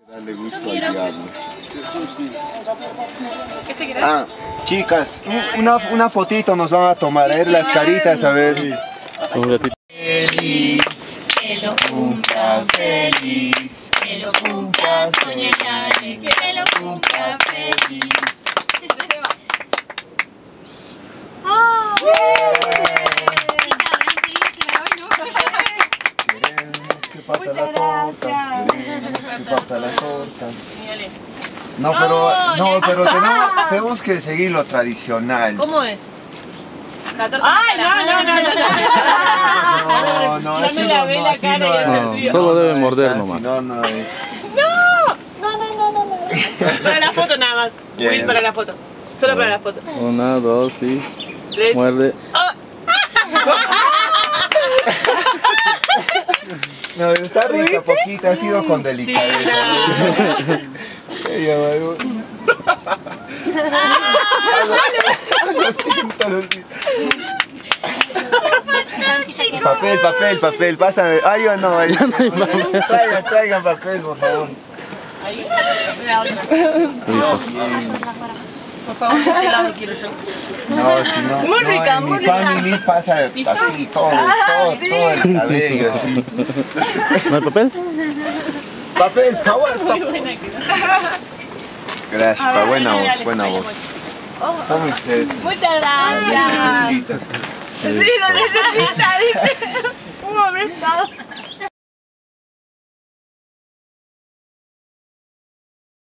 Darle gusto al diablo. ¿Qué te quieres? Ah, chicas, una fotito nos van a tomar, a ver las caritas, a ver. Un ratito. Feliz, Que lo cumplas feliz, que lo cumplas, doña Yane, que lo cumplas feliz. ¡Ah! Queremos que parta la torta, queremos que parta la torta. No, pero tenemos que seguir lo tradicional. ¿Cómo es? La torta. ¡Ay, No, ya así me lavé la así cara y el es. sentido. Solo debe morder así, nomás. No es. No. Para la foto nada más. Bien. Will para la foto. Solo para la foto. 1, 2, sí. Tres. Muerde. No, está rica, poquita, ha sido con delicadeza. Ella va Lo siento. Papel, pásame. Ay, yo no. Traigan papel, por favor. Listo. Por favor, de este lado quiero yo. No, si no. Muy rica, en muy mi rica. family pasa así, todo el cabello, así. ¿No hay papel? Papel, favor. Muy buena quedó. Gracias, A ver, buena dale, voz. dale. Tome usted. Muchas gracias. Necesita. Sí, lo necesita, dice. Un hombre estado.